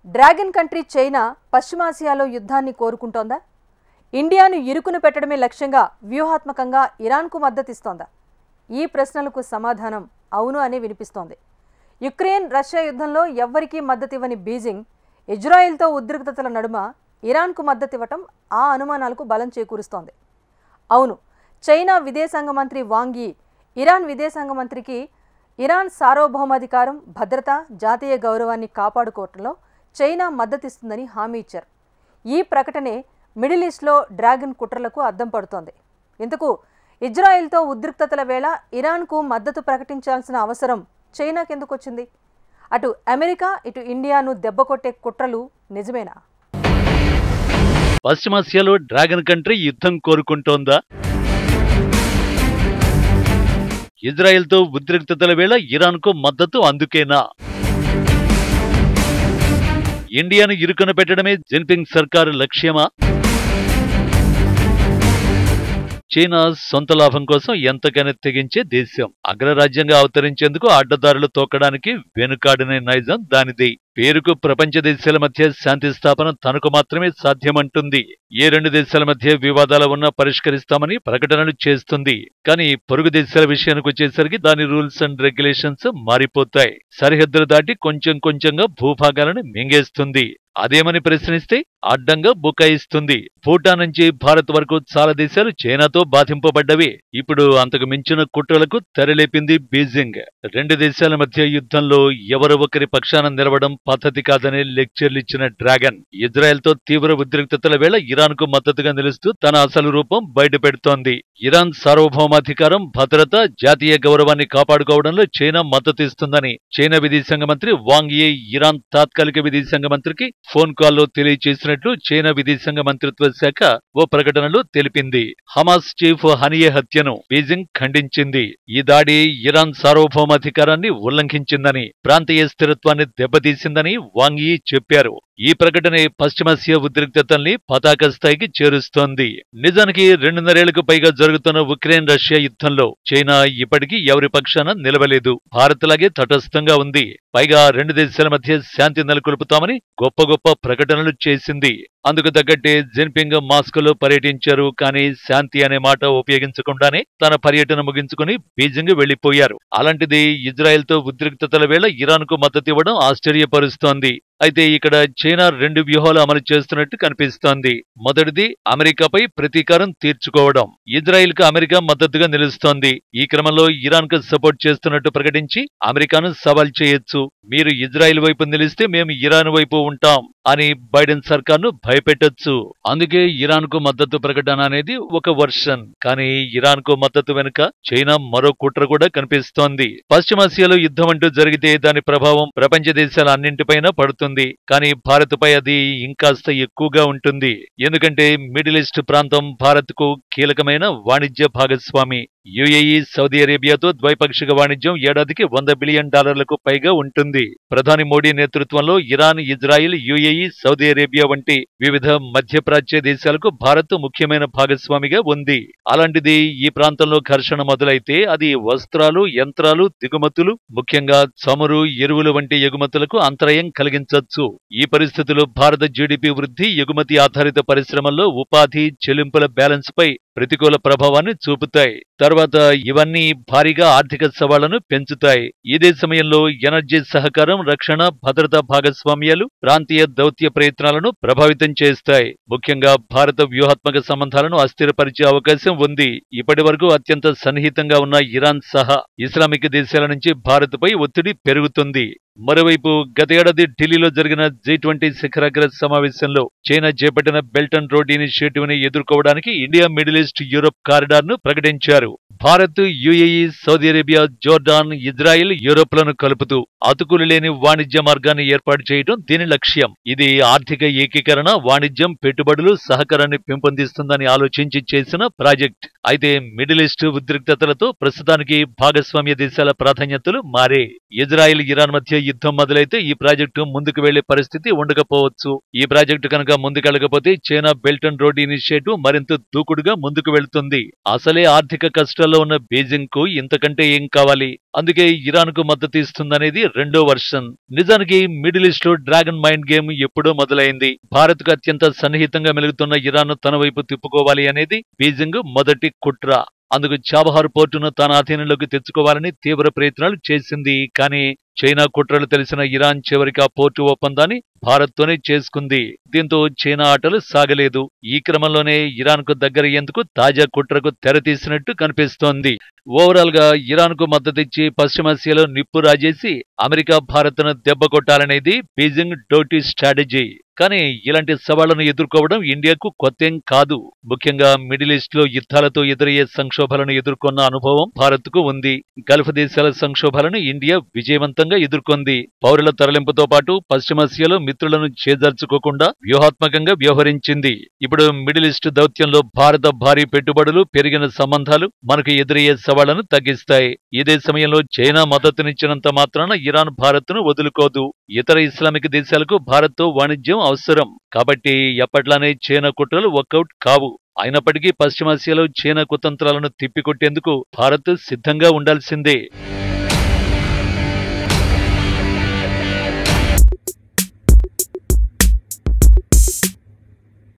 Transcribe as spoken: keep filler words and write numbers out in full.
Dragon country China పశ్చిమాసియాలో యుద్ధాన్ని కోరుకుంటోందా? ఇండియాను ఇరుకున పెట్టడమే లక్ష్యంగా వ్యూహాత్మకంగా ఇరాన్కు మద్దతిస్తోందా? ఈ ప్రశ్నలకు సమాధానం అవును అనే వినిపిస్తోంది. యుక్రెయిన్ రష్యా యుద్ధంలో ఎవ్వరికీ మద్దతివ్వని బీజింగ్ ఇజ్రాయెల్తో ఉద్రిక్తతల నడుమ ఇరాన్కు మద్దతివ్వటం ఆ అనుమానాలకు బలం చేకూరుస్తోంది. అవును, చైనా విదేశాంగ మంత్రి వాంగ్ యీ ఇరాన్ విదేశాంగ మంత్రికి ఇరాన్ సార్వభౌమాధికారం, భద్రత, జాతీయ గౌరవాన్ని కాపాడుకోవటంలో చైనా మద్దతిస్తుందని హామీ ఇచ్చారు. ఈ ప్రకటనే మిడిల్ ఈస్ట్లో డ్రాగన్ కుట్రలకు అద్దం పడుతోంది. ఇందుకు ఇజ్రాయెల్తో ఉద్రిక్తతల వేళ ఇరాన్కు మద్దతు ప్రకటించాల్సిన అవసరం చైనాకెందుకు వచ్చింది? అటు అమెరికా, ఇటు ఇండియాను దెబ్బకొట్టే కుట్రలు నిజమేనా? పశ్చిమాసియాలో డ్రాగన్ కంట్రీ యుద్ధం కోరుకుంటోందా? ఇజ్రాయెల్తో ఉద్రిక్తతల వేళ ఇరాన్కు మద్దతు అందుకేనా? ఇండియాను ఇరుకున పెట్టడమే జిన్పింగ్ సర్కారు లక్ష్యమా? చైనా సొంత లాభం కోసం ఎంతకైనా తెగించే దేశం. అగ్రరాజ్యంగా అవతరించేందుకు అడ్డదారులు తొక్కడానికి వెనుకాడనే నైజం దానిది. పేరుకు ప్రపంచ దేశాల మధ్య శాంతి స్థాపన తనకు మాత్రమే సాధ్యమంటుంది. ఏ రెండు దేశాల మధ్య వివాదాలు ఉన్నా పరిష్కరిస్తామని ప్రకటనలు చేస్తుంది. కానీ పొరుగు దేశాల విషయానికి వచ్చేసరికి దాని రూల్స్ అండ్ రెగ్యులేషన్స్ మారిపోతాయి. సరిహద్దులు దాటి కొంచెం కొంచెంగా భూభాగాలను మింగేస్తుంది. అదేమని ప్రశ్నిస్తే అడ్డంగా బుకాయిస్తుంది. భూటాన్ నుంచి భారత్ వరకు చాలా దేశాలు చైనాతో బాధింపబడ్డవి. ఇప్పుడు అంతకు మించిన కుట్రలకు తెరలేపింది బీజింగ్. రెండు దేశాల మధ్య యుద్ధంలో ఎవరు ఒకరి పక్షాన నిలవడం పద్ధతి కాదనే లెక్చర్లు ఇచ్చిన డ్రాగన్ ఇజ్రాయెల్తో తీవ్ర ఉద్రిక్తతల వేళ ఇరాన్కు మద్దతుగా నిలుస్తూ తన అసలు రూపం బయటపెడుతోంది. ఇరాన్ సార్వభౌమాధికారం, భద్రత, జాతీయ గౌరవాన్ని కాపాడుకోవడంలో చైనా మద్దతిస్తుందని చైనా విదేశాంగ మంత్రి వాంగ్ యీ ఇరాన్ తాత్కాలిక విదేశాంగ మంత్రికి ఫోన్ కాల్లో తెలియజేసినట్లు చైనా విదేశాంగ మంత్రిత్వ శాఖ ఓ ప్రకటనలో తెలిపింది. హమాస్ చీఫ్ హనియే హత్యను బీజింగ్ ఖండించింది. ఈ దాడి ఇరాన్ సార్వభౌమాధికారాన్ని ఉల్లంఘించిందని, ప్రాంతీయ స్థిరత్వాన్ని దెబ్బతీసిందని వాంగ్ యీ చెప్పారు. ఈ ప్రకటనే పశ్చిమాసియా ఉద్రిక్తతల్ని పతాక స్థాయికి చేరుస్తోంది. నిజానికి రెండున్నరేళ్లకు పైగా జరుగుతున్న ఉక్రెయిన్ రష్యా యుద్ధంలో చైనా ఇప్పటికీ ఎవరి పక్షాన నిలవలేదు. భారత్ లాగే తటస్థంగా ఉంది. పైగా రెండు దేశాల మధ్య శాంతి నెలకొల్పుతామని గొప్ప గొప్ప ప్రకటనలు చేసింది. అందుకు తగ్గట్టే జిన్పింగ్ మాస్కోలో పర్యటించారు. కానీ శాంతి అనే మాట ఉపయోగించకుండానే తన పర్యటన ముగించుకుని బీజింగ్ వెళ్లిపోయారు. అలాంటిది ఇజ్రాయెల్తో ఉద్రిక్తతల వేళ ఇరాన్కు మద్దతు ఇవ్వడం ఆశ్చర్యపరుస్తోంది. అయితే ఇక్కడ చైనా రెండు వ్యూహాలు అమలు చేస్తున్నట్టు కనిపిస్తోంది. మొదటిది అమెరికాపై ప్రతీకారం తీర్చుకోవడం. ఇజ్రాయెల్ కు అమెరికా మద్దతుగా నిలుస్తోంది. ఈ క్రమంలో ఇరాన్ కు సపోర్ట్ చేస్తున్నట్టు ప్రకటించి అమెరికాను సవాల్ చేయొచ్చు. మీరు ఇజ్రాయెల్ వైపు నిలిస్తే మేము ఇరాన్ వైపు ఉంటాం అని బైడెన్ సర్కార్ను భయపెట్టొచ్చు. అందుకే ఇరాన్ కు మద్దతు ప్రకటన అనేది ఒక వర్షన్. కానీ ఇరాన్ కు మద్దతు వెనుక చైనా మరో కుట్ర కూడా కనిపిస్తోంది. పశ్చిమాసియాలో యుద్ధం అంటూ జరిగితే దాని ప్రభావం ప్రపంచ దేశాల అన్నింటిపైన పడుతుంది. కానీ భారత్ పై అది ఇంకాస్త ఎక్కువగా ఉంటుంది. ఎందుకంటే మిడిల్ ఈస్ట్ ప్రాంతం భారత్ కు కీలకమైన వాణిజ్య భాగస్వామి. యుఏఈ, సౌదీ అరేబియాతో ద్వైపాక్షిక వాణిజ్యం ఏడాదికి వంద బిలియన్ డాలర్లకు పైగా ఉంటుంది. ప్రధాని మోడీ నేతృత్వంలో Iran, Israel, UAE, Saudi Arabia వంటి వివిధ మధ్యప్రాచ్య దేశాలకు భారత్ ముఖ్యమైన భాగస్వామిగా ఉంది. అలాంటిది ఈ ప్రాంతంలో ఘర్షణ మొదలైతే అది వస్త్రాలు, యంత్రాలు, దిగుమతులు, ముఖ్యంగా చమురు, ఎరువులు వంటి ఎగుమతులకు అంతరాయం కలిగించవచ్చు. ఈ పరిస్థితులు భారత జీడీపీ వృద్ధి, ఎగుమతి ఆధారిత పరిశ్రమల్లో ఉపాధి, చెల్లింపుల బ్యాలెన్స్ పై ప్రతికూల ప్రభావాన్ని చూపుతాయి. తర్వాత ఇవన్నీ భారీగా ఆర్థిక సవాళ్లను పెంచుతాయి. ఇదే సమయంలో ఎనర్జీ సహకారం, రక్షణ, భద్రతా భాగస్వామ్యాలు ప్రాంతీయ దౌత్య ప్రయత్నాలను ప్రభావితం చేస్తాయి. ముఖ్యంగా భారత వ్యూహాత్మక సంబంధాలను అస్థిరపరిచే అవకాశం ఉంది. ఇప్పటి వరకు అత్యంత సన్నిహితంగా ఉన్న ఇరాన్ సహా ఇస్లామిక్ దేశాల నుంచి భారత్ పై ఒత్తిడి పెరుగుతుంది. మరోవైపు గతేడాది ఢిల్లీలో జరిగిన జీ ట్వంటీ శిఖరాగ్ర సమావేశంలో చైనా చేపట్టిన బెల్ట్ అండ్ రోడ్ ఇనిషియేటివ్ ని ఎదుర్కోవడానికి India, middle east, Europe corridor ను ప్రకటించారు. Bharat, UAE, Saudi Arabia, Jordan, Israel, యూరోప్లను కలుపుతూ అతుకులు లేని వాణిజ్య మార్గాన్ని ఏర్పాటు చేయడం దీని లక్ష్యం. ఇది ఆర్థిక ఏకీకరణ, వాణిజ్యం, పెట్టుబడులు, సహకారాన్ని పెంపొందిస్తుందని ఆలోచించి చేసిన ప్రాజెక్ట్. అయితే మిడిల్ ఈస్ట్ ఉద్రిక్తతలతో ప్రస్తుతానికి భాగస్వామ్య దేశాల ప్రాధాన్యతలు మారే. ఇజ్రాయిల్, ఇరాన్ మధ్య యుద్ధం మొదలైతే ఈ ప్రాజెక్టు ముందుకు వెళ్లే పరిస్థితి ఉండకపోవచ్చు. ఈ ప్రాజెక్టు కనుక ముందుకెళ్లకపోతే China belt and road initiative మరింత దూకుడుగా ముందుకు వెళుతుంది. అసలే ఆర్థిక కష్టాలు కష్టాల్లో ఉన్న బీజింగ్ కు ఇంతకంటే ఏం కావాలి? అందుకే ఇరాన్ కు మద్దతు ఇస్తుందనేది రెండో వర్షన్. నిజానికి మిడిల్ ఈస్ట్ లో డ్రాగన్ మైండ్ గేమ్ ఎప్పుడో మొదలైంది. భారత్ కు అత్యంత సన్నిహితంగా మెలుగుతున్న ఇరాన్ తన వైపు తిప్పుకోవాలి అనేది బీజింగ్ మొదటి కుట్ర. అందుకు చాబహార్ పోర్టును తన అధీనంలోకి తెచ్చుకోవాలని తీవ్ర ప్రయత్నాలు చేసింది. కానీ చైనా కుట్రలు తెలిసిన ఇరాన్ చివరికి ఆ పోర్టు ఒప్పందాన్ని భారత్తోనే చేసుకుంది. దీంతో చైనా ఆటలు సాగలేదు. ఈ క్రమంలోనే ఇరాన్ కు దగ్గరయ్యేందుకు తాజా కుట్రకు తెరతీసినట్టు కనిపిస్తోంది. ఓవరాల్ గా ఇరాన్ కు మద్దతిచ్చి పశ్చిమాసియాలో నిప్పు రాజేసి అమెరికా భారత్ ను దెబ్బ కొట్టాలనేది బీజింగ్ డోటీ స్ట్రాటజీ. కానీ ఇలాంటి సవాళ్లను ఎదుర్కోవడం ఇండియాకు కొత్తేం కాదు. ముఖ్యంగా మిడిల్ ఈస్ట్ లో యుద్ధాలతో ఎదురయ్యే సంక్షోభాలను ఎదుర్కొన్న అనుభవం భారత్ కు ఉంది. గల్ఫ్ దేశాల సంక్షోభాలను ఇండియా విజయవంతంగా ఎదుర్కొంది. పౌరుల తరలింపుతో పాటు పశ్చిమాసియాలో మిత్రులను చేజార్చుకోకుండా వ్యూహాత్మకంగా వ్యవహరించింది. ఇప్పుడు మిడిల్ ఈస్ట్ దౌత్యంలో భారత భారీ పెట్టుబడులు, పెరిగిన సంబంధాలు మనకు ఎదురయ్యే సవాళ్లను తగ్గిస్తాయి. ఇదే సమయంలో చైనా మద్దతునిచ్చినంత మాత్రాన ఇరాన్ భారత్ ను వదులుకోదు. ఇతర ఇస్లామిక్ దేశాలకు భారత్ తో వాణిజ్యం అవసరం. కాబట్టి ఎప్పట్లానే చైనా కుట్రలు వర్కౌట్ కావు. అయినప్పటికీ పశ్చిమాసియాలో చైనా కుతంత్రాలను తిప్పికొట్టేందుకు భారత్ సిద్ధంగా ఉండాల్సిందే.